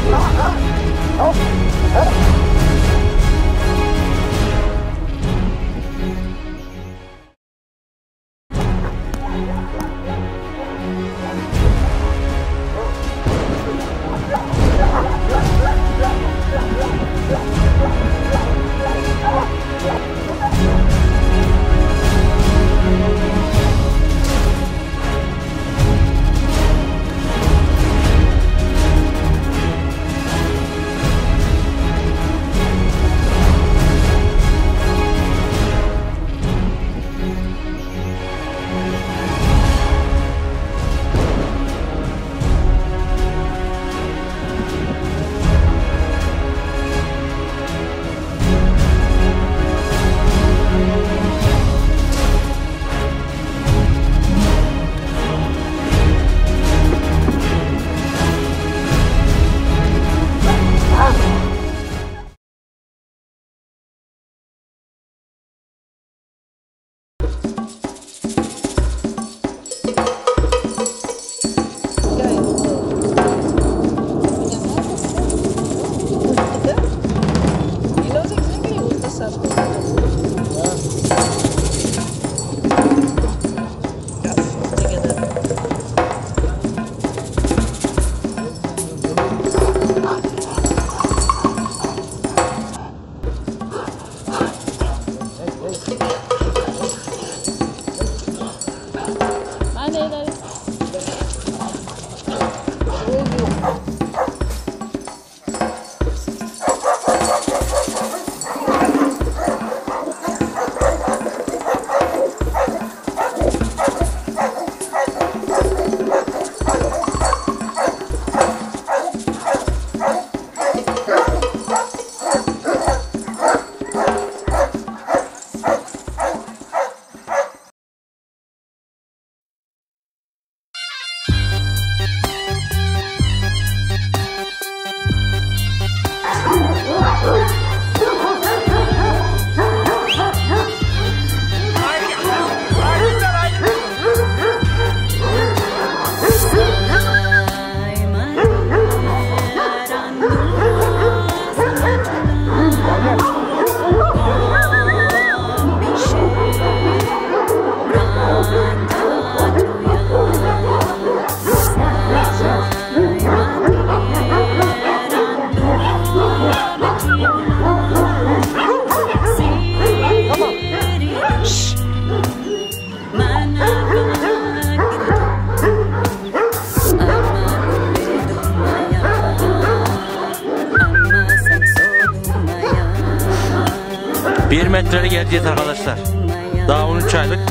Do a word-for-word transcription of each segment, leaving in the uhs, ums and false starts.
bir metrelik geleceğiz arkadaşlar. Daha on üç aylık.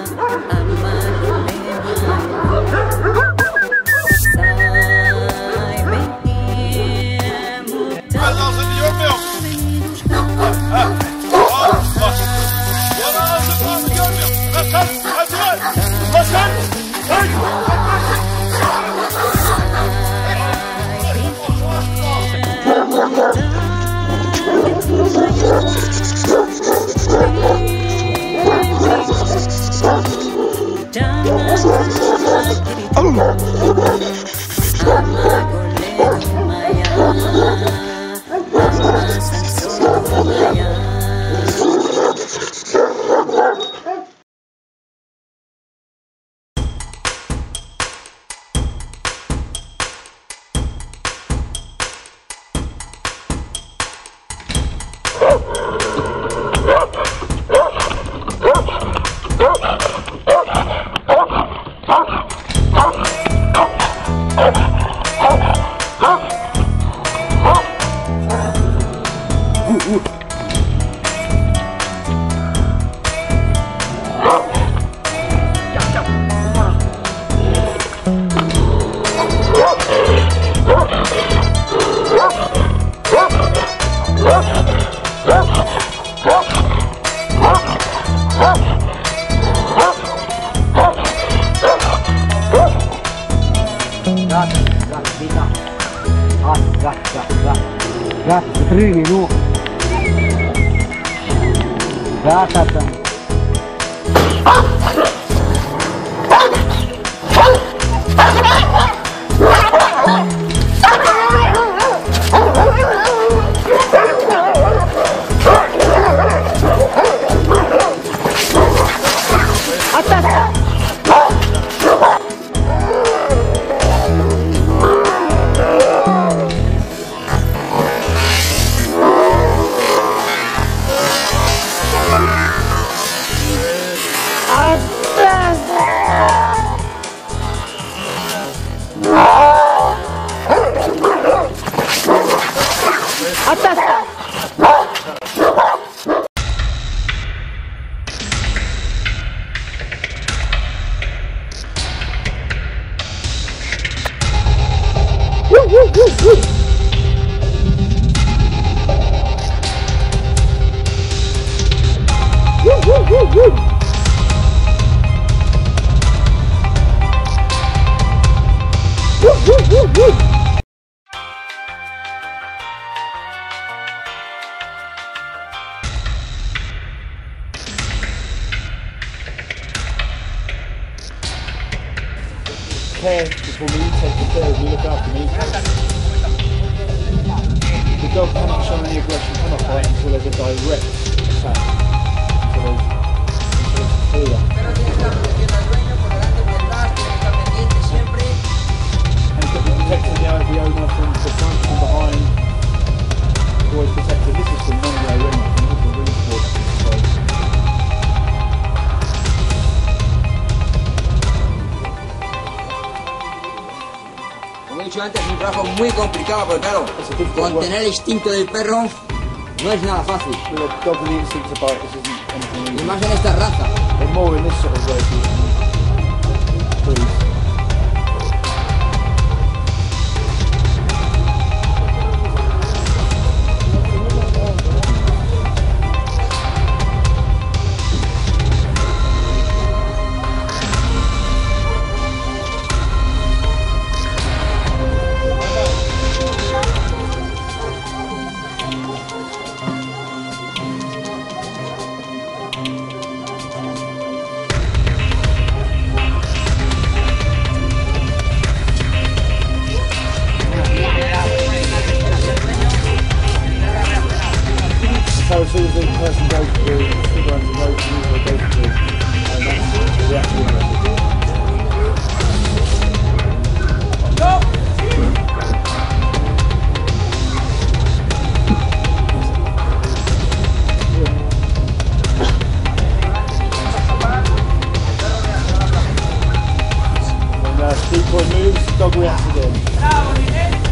Gat, trini nu. Gata tam. ¡Atasca! ¡Woo, woo, woo, woo! ¡Woo, woo, woo, woo! ¡Woo, woo, woo, woo! Care before me, take the care of me, look after me. The dog cannot show any aggression, cannot bite until there's a direct attack. Until there's, until it's clear. And protecting the, the owner from the front and behind. Always protected. This is from Monday, really, from the really important. Como he dicho antes, es un trabajo muy complicado, pero claro, contener el instinto del perro no es nada fácil. Y más en esta raza. So as soon as the person goes through, the figure under the road, the user goes through, and that's the reaction message. When uh, decoy moves, dog reacts again.